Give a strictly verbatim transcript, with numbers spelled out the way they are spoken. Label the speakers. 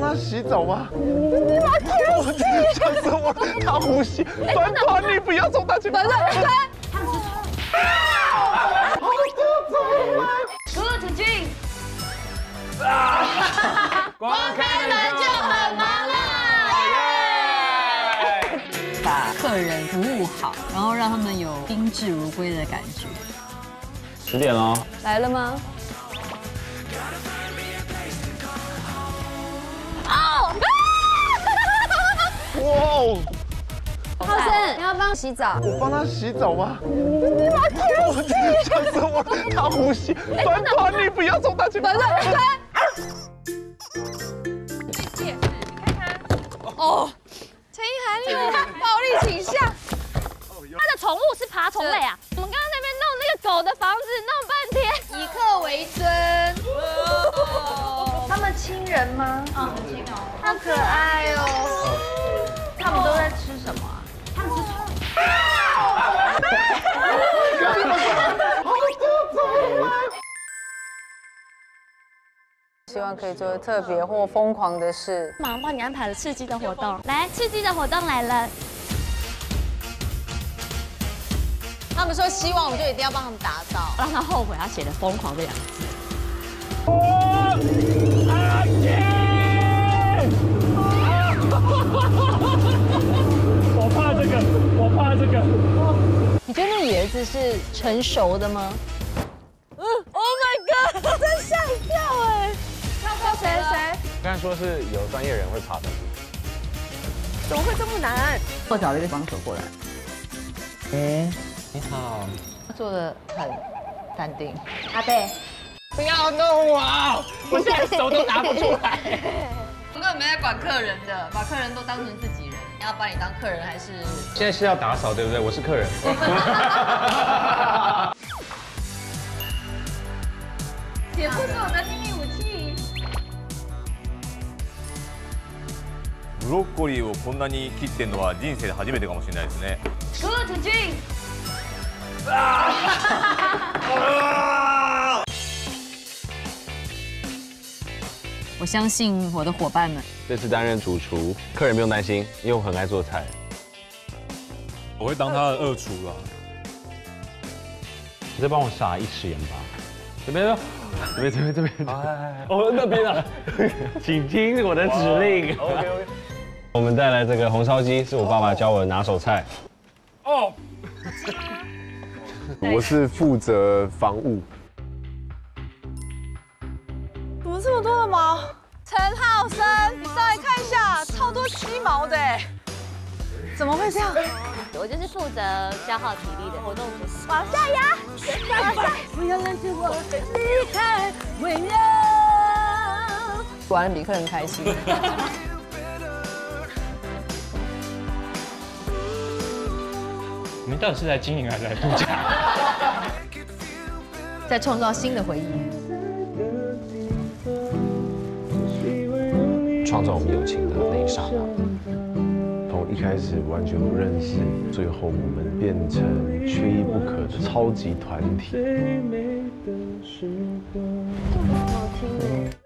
Speaker 1: 他洗澡吗？你把天气，想死我了！他呼吸，团团，你不要冲他去！团团，团，他们是好丢脸
Speaker 2: ！Good dream。啊！光开门就很忙了。把客人服务好，然后让他们有宾至如归的感觉。
Speaker 3: 十点了，
Speaker 2: 来了吗？
Speaker 1: 哇！
Speaker 2: 浩森，你要帮洗澡？
Speaker 1: 我帮他洗澡吗？你把天气，想死我了！他呼吸，团团，你不要冲他去！
Speaker 2: 团团，团。姐，你看他。哦，陈意涵，你有暴力倾向。
Speaker 4: 他的宠物是爬虫类啊！我们刚刚那边弄那个狗的房子，弄半天。
Speaker 2: 以客为尊。他们亲人吗？
Speaker 4: 嗯，很亲哦。
Speaker 2: 好可爱哦。他们都在吃什么啊？
Speaker 4: 他们吃虫。
Speaker 2: 希望可以做特别或疯狂的事。
Speaker 4: 马上帮你安排了刺激的活动，来，刺激的活动来了。
Speaker 2: 他们说希望，我们就一定要帮他们打造，
Speaker 4: 让他后悔他写的“疯狂”这两个字。
Speaker 1: 阿姐，我怕这个，我怕这个。
Speaker 2: 你觉得那野子是成熟的吗？
Speaker 4: 嗯 ，Oh my god！ 我真吓一跳哎！
Speaker 2: 跳谁谁？
Speaker 3: 刚才说是有专业人会爬上去，
Speaker 2: 怎么会这么难？
Speaker 5: 我找了一个帮手过来。哎。
Speaker 3: 你好，
Speaker 2: 他做的很淡定。
Speaker 4: 阿贝，
Speaker 3: 不要弄我，我现在手都拿不出来。
Speaker 2: 我根本没在管客人的，把客人都当成自己人。要把你当客人还是？
Speaker 3: 现在是要打扫对不对？我是客人。
Speaker 4: 姐夫是我的秘密武器。
Speaker 6: ブロッコリーをこんなに切ってるのは人生で初めてかもしれないですね。
Speaker 4: Good dream。
Speaker 2: 我相信我的伙伴们。
Speaker 3: 这次担任主厨，客人不用担心，因为我很爱做菜。
Speaker 6: 我会当他的二厨啦。
Speaker 3: 你再帮我撒一匙盐巴。这边呢？这边这边这边。哦，那边啊，请听我的指令。OK OK。我们带来这个红烧鸡，是我爸爸教我的拿手菜。
Speaker 6: 哦。
Speaker 1: 我是负责防务。
Speaker 2: 怎么这么多的毛？陈浩森，你上来看一下，超多鸡毛的哎！怎么会这样？
Speaker 4: 我就是负责消耗体力的活动组。往下压，往下。不要拦住我离开，温柔。
Speaker 2: 玩的比客人开心。
Speaker 3: 你们到底是来经营还是来度假？
Speaker 2: 在创造新的回忆，
Speaker 3: 创造我们友情的那一刹那。
Speaker 1: 从一开始完全不认识，最后我们变成缺一不可的超级团体。
Speaker 2: 好听哎。